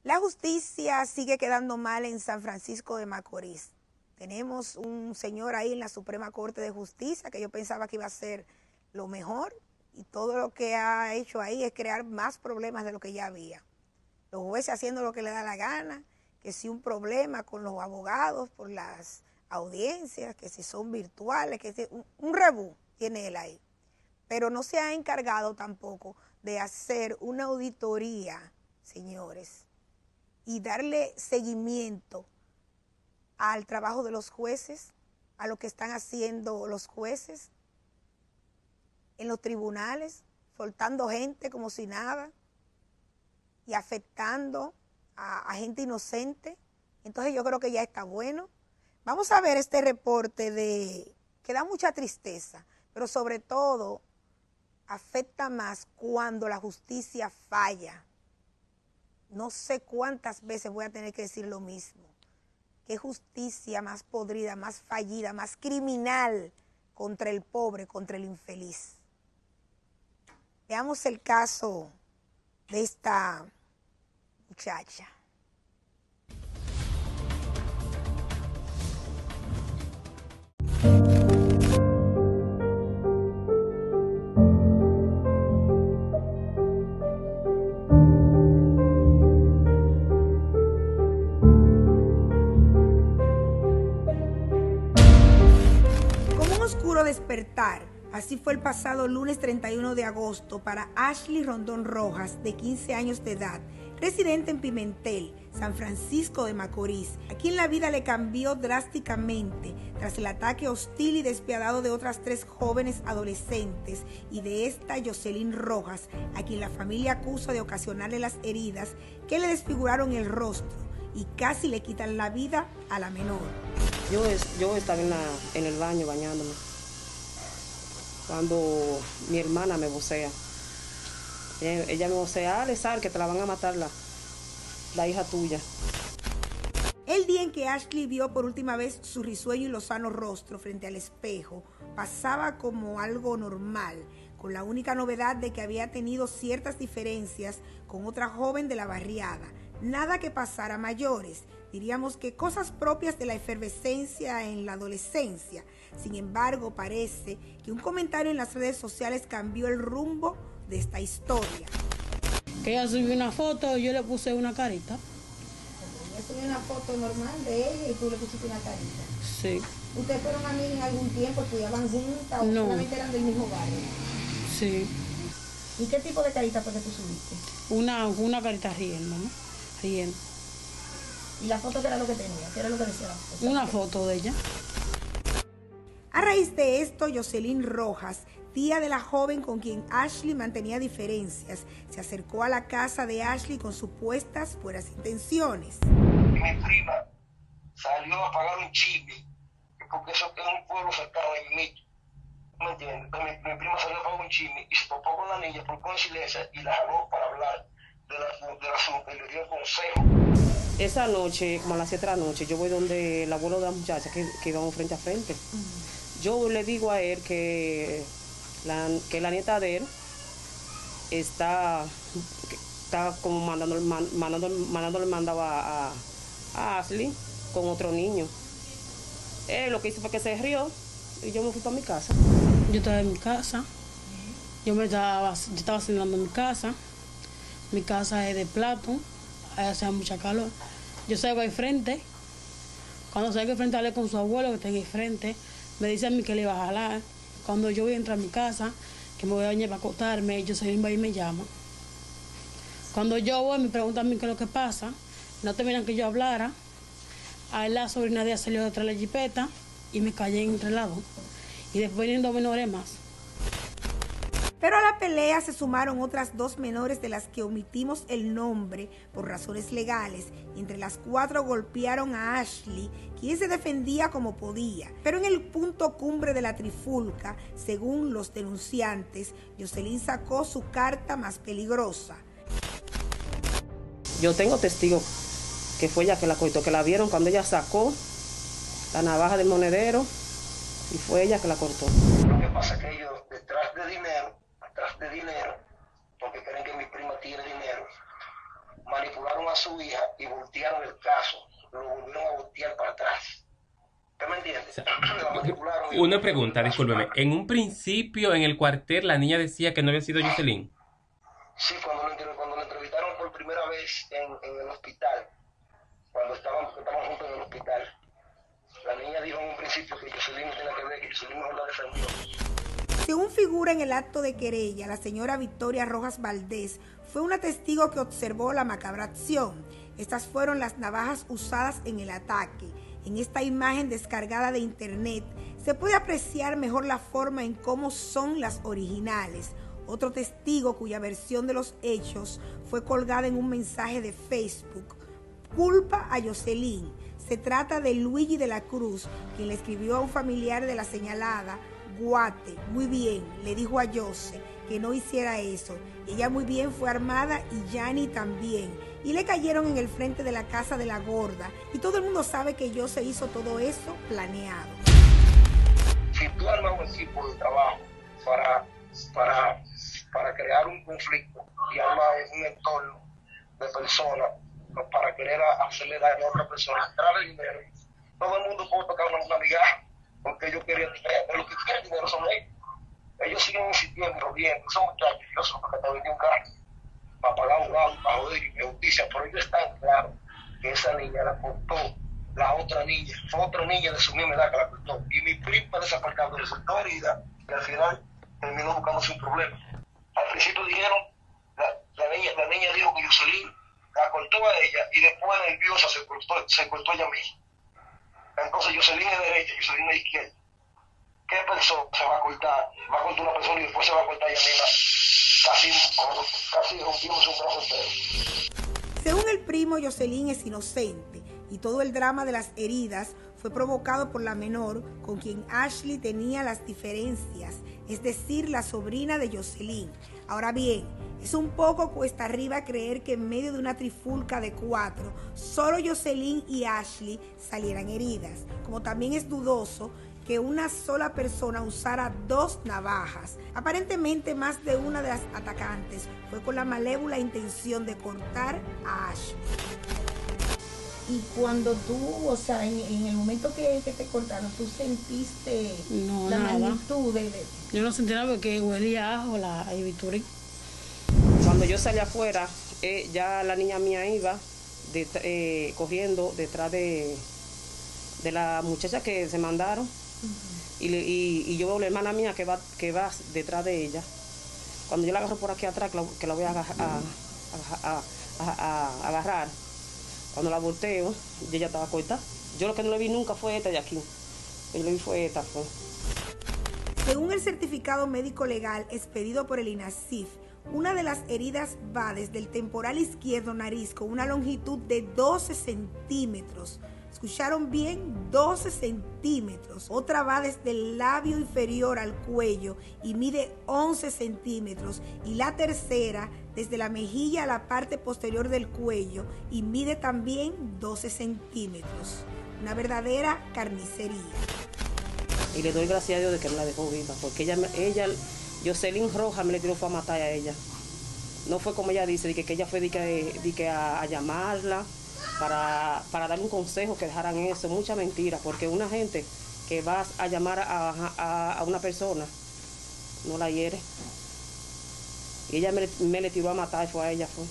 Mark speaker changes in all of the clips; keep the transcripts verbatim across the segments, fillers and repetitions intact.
Speaker 1: La justicia sigue quedando mal en San Francisco de Macorís. Tenemos un señor ahí en la Suprema Corte de Justicia que yo pensaba que iba a ser lo mejor y todo lo que ha hecho ahí es crear más problemas de lo que ya había. Los jueces haciendo lo que le da la gana, que si un problema con los abogados por las audiencias, que si son virtuales, que si un, un rebú tiene él ahí. Pero no se ha encargado tampoco de hacer una auditoría, señores, y darle seguimiento al trabajo de los jueces, a lo que están haciendo los jueces en los tribunales, soltando gente como si nada y afectando a, a gente inocente. Entonces yo creo que ya está bueno. Vamos a ver este reporte de que da mucha tristeza, pero sobre todo afecta más cuando la justicia falla. No sé cuántas veces voy a tener que decir lo mismo. Qué justicia más podrida, más fallida, más criminal contra el pobre, contra el infeliz. Veamos el caso de esta muchacha. Despertar. Así fue el pasado lunes treinta y uno de agosto para Ashley Rondón Rojas, de quince años de edad, residente en Pimentel, San Francisco de Macorís, a quien la vida le cambió drásticamente tras el ataque hostil y despiadado de otras tres jóvenes adolescentes y de esta Jocelyn Rojas, a quien la familia acusa de ocasionarle las heridas que le desfiguraron el rostro y casi le quitan la vida a la menor.
Speaker 2: Yo, yo estaba en, la, en el baño bañándome cuando mi hermana me vocea. Ella, ella me vocea, Ale, sal, que te la van a matar la, la hija tuya.
Speaker 1: El día en que Ashley vio por última vez su risueño y lozano rostro frente al espejo, pasaba como algo normal, con la única novedad de que había tenido ciertas diferencias con otra joven de la barriada. Nada que pasara a mayores, diríamos que cosas propias de la efervescencia en la adolescencia. Sin embargo, parece que un comentario en las redes sociales cambió el rumbo de esta historia.
Speaker 3: Que ella subió una foto y yo le puse una carita.
Speaker 1: Ella subió una foto normal de ella y tú le pusiste una carita.
Speaker 3: Sí.
Speaker 1: ¿Ustedes fueron amigas en algún tiempo, estudiaban juntas o
Speaker 3: no.
Speaker 1: solamente eran del mismo barrio?
Speaker 3: Sí.
Speaker 1: ¿Y qué tipo de carita fue que tú subiste?
Speaker 3: Una, una carita riendo, ¿no? Riendo.
Speaker 1: ¿Y la foto qué era lo que tenía? ¿Qué era lo que decía la foto?
Speaker 3: Una foto de ella.
Speaker 1: A raíz de esto, Jocelyn Rojas, tía de la joven con quien Ashley mantenía diferencias, se acercó a la casa de Ashley con supuestas buenas intenciones.
Speaker 4: Mi prima salió a pagar un chisme, porque eso es un pueblo cercano de mí. ¿Me entiendes? Mi, mi prima salió a pagar un chisme y se topó con la niña por coincidencia y la jaló para hablar de la, de la superioridad del consejo.
Speaker 2: Esa noche, como a las siete de la noche, yo voy donde el abuelo de la muchacha que, que íbamos frente a frente. Uh-huh. Yo le digo a él que la, que la nieta de él está, está como mandando, mandando, mandándole mandado a, a, a Ashley con otro niño. Él lo que hizo fue que se rió y yo me fui para mi casa.
Speaker 3: Yo estaba en mi casa, yo me estaba, yo estaba cenando en mi casa. Mi casa es de plato, hace mucha calor. Yo salgo ahí frente, cuando salgo ahí frente hablé con su abuelo que está ahí frente. Me dice a mí que le iba a jalar. Cuando yo voy a entrar a mi casa, que me voy a bañar para acostarme, yo soy y me llama. Cuando yo voy, me preguntan a mí qué es lo que pasa. No terminan que yo hablara. A él la sobrina de ella salió detrás de la jipeta y me callé entre lados. Y después vienen dos menores más.
Speaker 1: Pero a la pelea se sumaron otras dos menores de las que omitimos el nombre por razones legales. Entre las cuatro golpearon a Ashley, quien se defendía como podía. Pero en el punto cumbre de la trifulca, según los denunciantes, Jocelyn sacó su carta más peligrosa.
Speaker 2: Yo tengo testigos que fue ella que la cortó, que la vieron cuando ella sacó la navaja del monedero y fue ella que la cortó.
Speaker 4: Lo que pasa es que ellos detrás de dinero, detrás de dinero, porque creen que mi prima tiene dinero, manipularon a su hija y voltearon el caso, lo volvieron a voltear para atrás. ¿Usted me entiende?
Speaker 5: O sea,
Speaker 4: La manipularon.
Speaker 5: una pregunta, discúlpeme. En un principio, en el cuartel, la niña decía que no había sido Jocelyn.
Speaker 4: Sí, cuando lo, cuando lo entrevistaron por primera vez en, en el hospital, cuando estaban, estaban juntos en el hospital, la niña dijo en un principio que Jocelyn no tenía que ver, que Jocelyn mejor la defendió.
Speaker 1: Según figura en el acto de querella, la señora Victoria Rojas Valdés fue una testigo que observó la macabra acción. Estas fueron las navajas usadas en el ataque. En esta imagen descargada de internet se puede apreciar mejor la forma en cómo son las originales. Otro testigo cuya versión de los hechos fue colgada en un mensaje de Facebook. Culpa a Jocelyn. Se trata de Luigi de la Cruz, quien le escribió a un familiar de la señalada: Guate, muy bien, le dijo a Jose que no hiciera eso. Ella muy bien fue armada y Yanni también. Y le cayeron en el frente de la casa de la gorda. Y todo el mundo sabe que Jose hizo todo eso planeado.
Speaker 4: Si tú armas un equipo de trabajo para, para, para crear un conflicto y armas un entorno de personas para querer hacerle daño a otra persona, trae dinero, todo el mundo puede tocar una, una migaja, porque ellos querían dinero, pero los que quieren dinero son ellos. Ellos siguen insistiendo y jodiendo, son muchachos, yo soy porque te vendí un carro para pagar un lado, para joder injusticia, pero ellos están claros que esa niña la cortó la otra niña, fue otra niña de su misma edad que la cortó, y mi prima desaparcando resultó herida, y al final terminó buscándose un problema. Al principio dijeron, la, la, niña, la niña dijo que Jocelyn la cortó a ella, y después nerviosa se cortó, se cortó ella misma. Entonces Jocelyn es derecha, Jocelyn es izquierda. ¿Qué persona se va a cortar? Va a cortar una persona y después se va a cortar ella misma, casi, casi rompiéndose un brazo entero.
Speaker 1: Según el primo, Jocelyn es inocente y todo el drama de las heridas fue provocado por la menor con quien Ashley tenía las diferencias, es decir, la sobrina de Jocelyn. Ahora bien, es un poco cuesta arriba creer que en medio de una trifulca de cuatro, solo Jocelyn y Ashley salieran heridas, como también es dudoso que una sola persona usara dos navajas. Aparentemente más de una de las atacantes fue con la malévola intención de cortar a Ashley.
Speaker 6: Y cuando tú, o sea, en, en el momento que, que te cortaron, ¿tú sentiste
Speaker 3: no,
Speaker 6: la
Speaker 3: nada.
Speaker 6: magnitud de, de...?
Speaker 3: Yo no sentí nada porque huelía a ajo la Victoria.
Speaker 2: Cuando yo salí afuera, eh, ya la niña mía iba de, eh, corriendo detrás de, de la muchacha que se mandaron. Uh-huh. y, le, y, y yo veo a la hermana mía que va, que va detrás de ella. Cuando yo la agarro por aquí atrás, que la, que la voy a, a, a, a, a, a agarrar, cuando la volteo, y ella estaba cortada. Yo lo que no le vi nunca fue esta de aquí. Yo le vi fue esta. Fue.
Speaker 1: Según el certificado médico legal expedido por el INASIF, una de las heridas va desde el temporal izquierdo nariz con una longitud de doce centímetros. ¿Escucharon bien? doce centímetros. Otra va desde el labio inferior al cuello y mide once centímetros. Y la tercera desde la mejilla a la parte posterior del cuello y mide también doce centímetros. Una verdadera carnicería.
Speaker 2: Y le doy gracias a Dios de que no la dejó viva, porque ella, ella Jocelyn Rojas me le tiró fue a matar a ella. No fue como ella dice, de que, que ella fue de que, de que a, a llamarla para, para darle un consejo, que dejaran eso. Mucha mentira, porque una gente que va a llamar a, a, a una persona no la hiere. Y ella me, me le tiró a matar, fue a ella. Fue.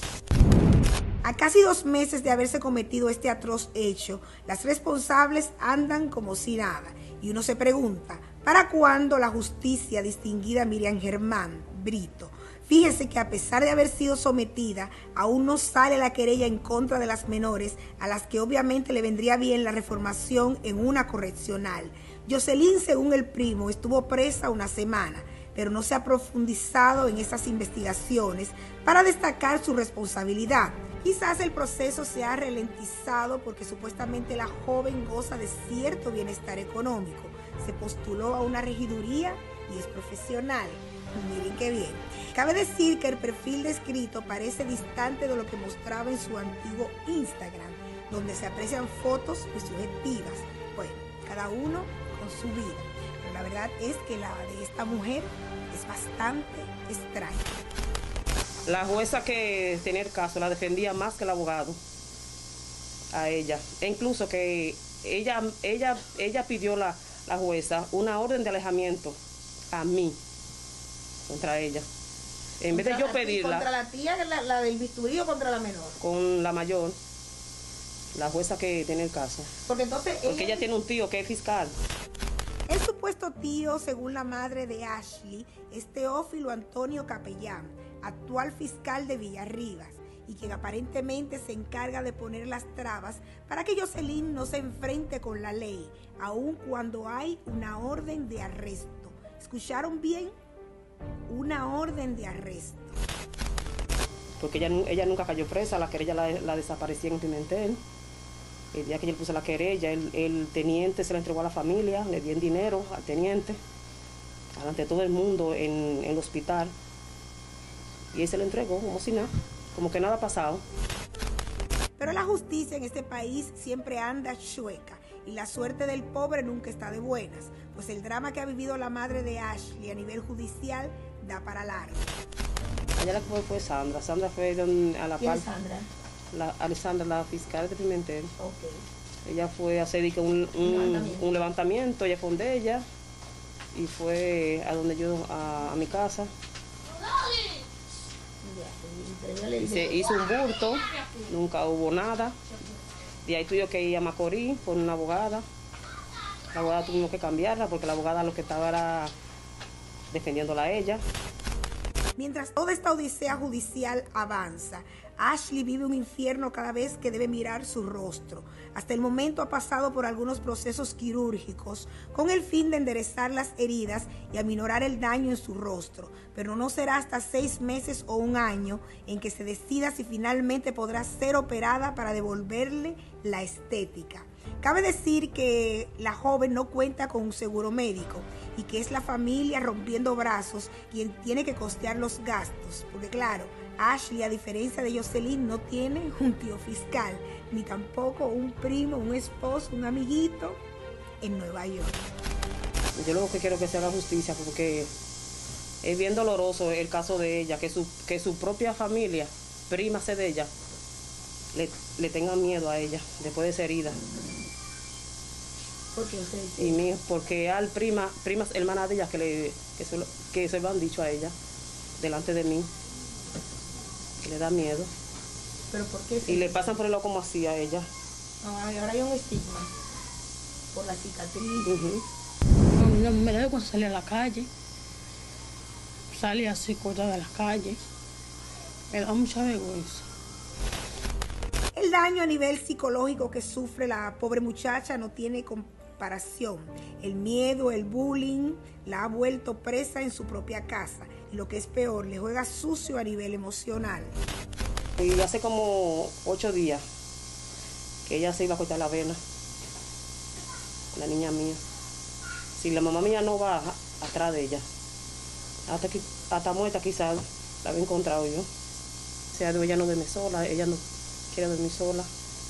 Speaker 1: A casi dos meses de haberse cometido este atroz hecho, las responsables andan como si nada. Y uno se pregunta, ¿para cuándo la justicia distinguida Miriam Germán Brito? Fíjese que a pesar de haber sido sometida, aún no sale la querella en contra de las menores, a las que obviamente le vendría bien la reformación en una correccional. Jocelyn, según el primo, estuvo presa una semana, pero no se ha profundizado en esas investigaciones para destacar su responsabilidad. Quizás el proceso se ha ralentizado porque supuestamente la joven goza de cierto bienestar económico. Se postuló a una regiduría y es profesional. Miren qué bien. Cabe decir que el perfil descrito parece distante de lo que mostraba en su antiguo Instagram, donde se aprecian fotos y subjetivas. Bueno, cada uno con su vida. Pero la verdad es que la de esta mujer es bastante extraña.
Speaker 2: La jueza que tenía el caso la defendía más que el abogado a ella. E incluso que ella, ella, ella pidió la, la jueza una orden de alejamiento a mí contra ella. En vez de yo pedirla.
Speaker 6: ¿Contra la tía, la, la del bisturí o contra la menor?
Speaker 2: Con la mayor, la jueza que tiene el caso.
Speaker 6: Porque entonces
Speaker 2: Porque ella, ella tiene un tío que es fiscal.
Speaker 1: El supuesto tío, según la madre de Ashley, es Teófilo Antonio Capellán, actual fiscal de Villarribas, y quien aparentemente se encarga de poner las trabas para que Yoselyn no se enfrente con la ley, aun cuando hay una orden de arresto. ¿Escucharon bien? Una orden de arresto.
Speaker 2: Porque ella, ella nunca cayó presa, la querella la, la desaparecía en Pimentel. El día que yo le puse la querella, el, el teniente se la entregó a la familia, le di el dinero al teniente, delante de todo el mundo en, en el hospital. Y él se lo entregó como si nada, como que nada ha pasado.
Speaker 1: Pero la justicia en este país siempre anda chueca y la suerte del pobre nunca está de buenas, pues el drama que ha vivido la madre de Ashley a nivel judicial da para largo.
Speaker 2: Allá la que fue fue Sandra. Sandra fue don, a la
Speaker 6: ¿Quién
Speaker 2: par.
Speaker 6: es Sandra?
Speaker 2: La, Alessandra, la fiscal de Pimentel.
Speaker 6: Ok.
Speaker 2: Ella fue a hacer un, un,
Speaker 6: Levantamiento.
Speaker 2: un levantamiento, ella fue donde ella y fue a donde yo, a, a mi casa.
Speaker 6: Ya,
Speaker 2: Y se hizo un burto, nunca hubo nada. Y ahí tuvo que ir a Macorís por una abogada. La abogada tuvimos que cambiarla porque la abogada lo que estaba era defendiéndola a ella.
Speaker 1: Mientras toda esta odisea judicial avanza, Ashley vive un infierno cada vez que debe mirar su rostro. Hasta el momento ha pasado por algunos procesos quirúrgicos con el fin de enderezar las heridas y aminorar el daño en su rostro, pero no será hasta seis meses o un año en que se decida si finalmente podrá ser operada para devolverle la estética. Cabe decir que la joven no cuenta con un seguro médico y que es la familia rompiendo brazos quien tiene que costear los gastos, porque claro, Ashley, a diferencia de Yoselyn, no tiene un tío fiscal, ni tampoco un primo, un esposo, un amiguito en Nueva York.
Speaker 2: Yo lo que quiero que se haga justicia porque es bien doloroso el caso de ella, que su, que su propia familia, primas de ella, le, le tengan miedo a ella después de esa herida.
Speaker 6: ¿Por qué usted
Speaker 2: Y mi, porque al prima, primas hermanas de ella que, le, que, se lo, que se lo han dicho a ella delante de mí, que le da miedo.
Speaker 6: ¿Pero por qué?
Speaker 2: Y le pasan por el lado como así a ella.
Speaker 6: Ay, ahora hay un estigma por la cicatriz.
Speaker 2: Uh-huh.
Speaker 3: No, me da cuando salí a la calle. Salí así cortada de la calle. Me da mucha vergüenza.
Speaker 1: El daño a nivel psicológico que sufre la pobre muchacha no tiene comparación. El miedo, el bullying, la ha vuelto presa en su propia casa. Y lo que es peor, le juega sucio a nivel emocional.
Speaker 2: Y hace como ocho días que ella se iba a cortar la vena, la niña mía. Si la mamá mía no va atrás de ella, hasta, que, hasta muerta quizás la había encontrado yo. O sea, ella no duerme sola, ella no quiere dormir sola.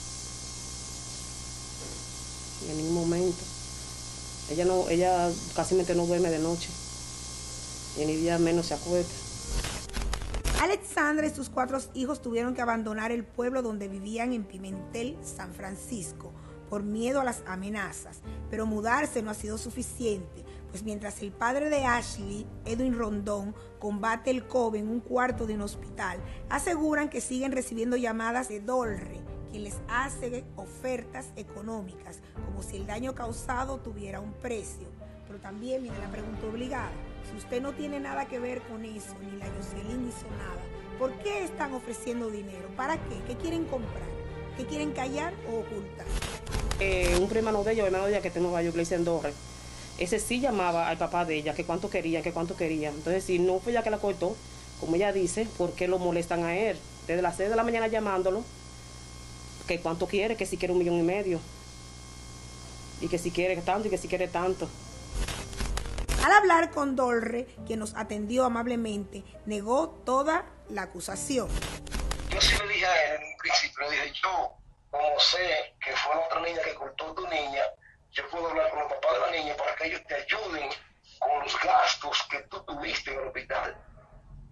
Speaker 2: Y en ningún momento. Ella no, ella casi no duerme de noche. Y en el día menos se acuesta.
Speaker 1: Alexandra y sus cuatro hijos tuvieron que abandonar el pueblo donde vivían en Pimentel, San Francisco, por miedo a las amenazas. Pero mudarse no ha sido suficiente, pues mientras el padre de Ashley, Edwin Rondón, combate el COVID en un cuarto de un hospital, aseguran que siguen recibiendo llamadas de Dolre, quien les hace ofertas económicas, como si el daño causado tuviera un precio. Pero también viene la pregunta obligada. Si usted no tiene nada que ver con eso, ni la Yoselyn hizo nada, ¿por qué están ofreciendo dinero? ¿Para qué? ¿Qué quieren comprar? ¿Qué quieren callar o ocultar?
Speaker 2: Eh, un primo de ella, hermano de ella que tengo yo, que le dicen Dorre, ese sí llamaba al papá de ella, que cuánto quería, que cuánto quería. Entonces, si no fue ella que la cortó, como ella dice, ¿por qué lo molestan a él? Desde las seis de la mañana llamándolo, que cuánto quiere, que si quiere un millón y medio. Y que si quiere tanto y que si quiere tanto.
Speaker 1: Al hablar con Dolre, quien nos atendió amablemente, negó toda la acusación.
Speaker 4: Yo sí le dije a él en un principio, le dije, yo, como sé que fue la otra niña que cortó a tu niña, yo puedo hablar con el papá de la niña para que ellos te ayuden con los gastos que tú tuviste en el hospital.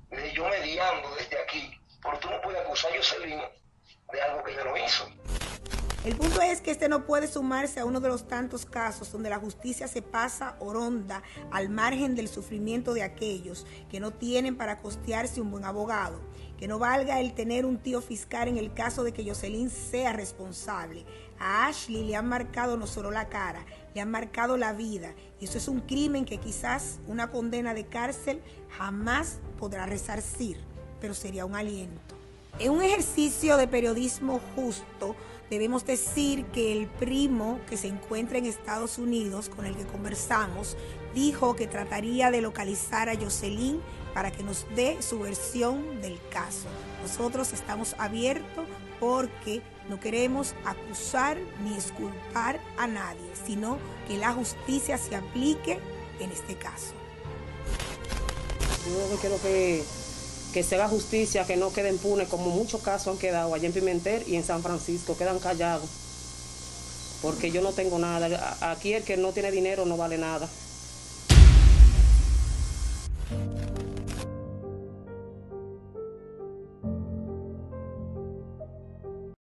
Speaker 4: de yo mediando desde aquí, porque tú no puedes acusar a Yoselin de algo que ella no hizo.
Speaker 1: El punto es que este no puede sumarse a uno de los tantos casos donde la justicia se pasa oronda al margen del sufrimiento de aquellos que no tienen para costearse un buen abogado, que no valga el tener un tío fiscal en el caso de que Yoselin sea responsable. A Ashley le han marcado no solo la cara, le han marcado la vida, y eso es un crimen que quizás una condena de cárcel jamás podrá resarcir, pero sería un aliento. En un ejercicio de periodismo justo, debemos decir que el primo que se encuentra en Estados Unidos, con el que conversamos, dijo que trataría de localizar a Yoselin para que nos dé su versión del caso. Nosotros estamos abiertos porque no queremos acusar ni exculpar a nadie, sino que la justicia se aplique en este caso.
Speaker 2: Yo quiero que, que se haga justicia, que no quede impune, como muchos casos han quedado allá en Pimentel y en San Francisco, quedan callados. Porque yo no tengo nada. Aquí el que no tiene dinero no vale nada.